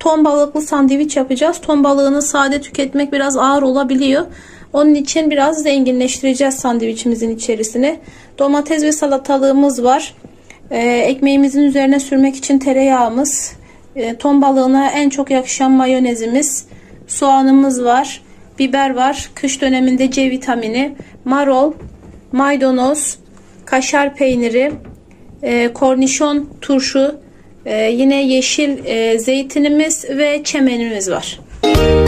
ton balıklı sandviç yapacağız. Ton balığını sade tüketmek biraz ağır olabiliyor. Onun için biraz zenginleştireceğiz sandviçimizin içerisini. Domates ve salatalığımız var. Ekmeğimizin üzerine sürmek için tereyağımız. Ton balığına en çok yakışan mayonezimiz. Soğanımız var. Biber var. Kış döneminde C vitamini. Marul, maydanoz, kaşar peyniri, kornişon turşu, yine yeşil zeytinimiz ve çemenimiz var.